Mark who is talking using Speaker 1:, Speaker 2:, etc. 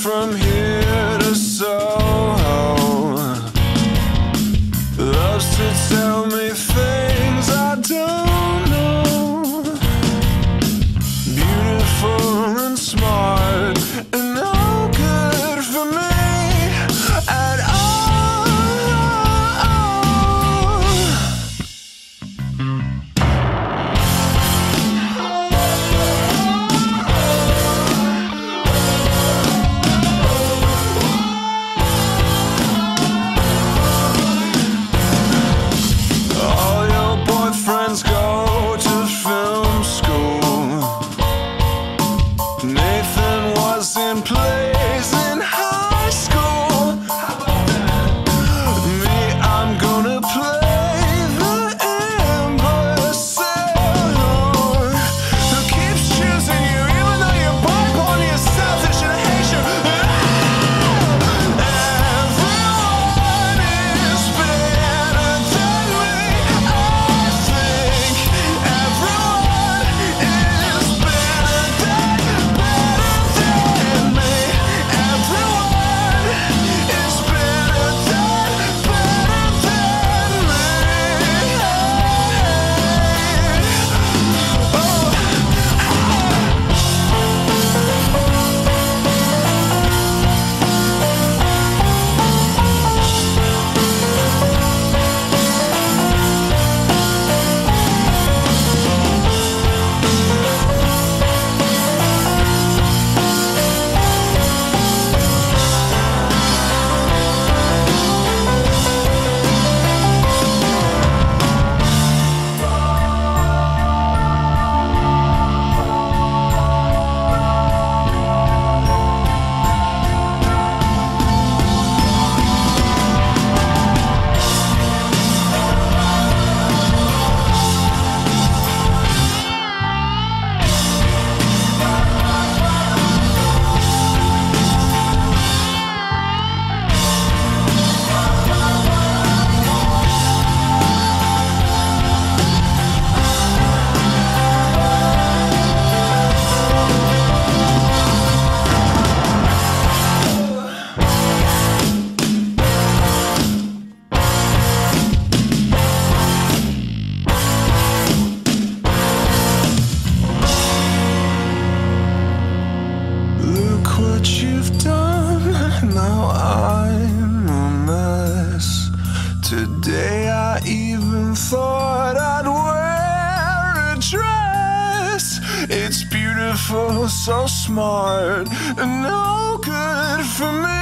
Speaker 1: from here to Soho. Loves to tell me things I don't know. Beautiful and smart and no good for me at all. Go to film school. Nathan was in plays in high school. How about that? Me, I'm gonna play the imbecile who keeps choosing you even though you're bipolar, you're selfish and hate you. Everyone is better than me. What you've done, now I'm a mess. Today I even thought I'd wear a dress. It's beautiful, so smart, and no good for me.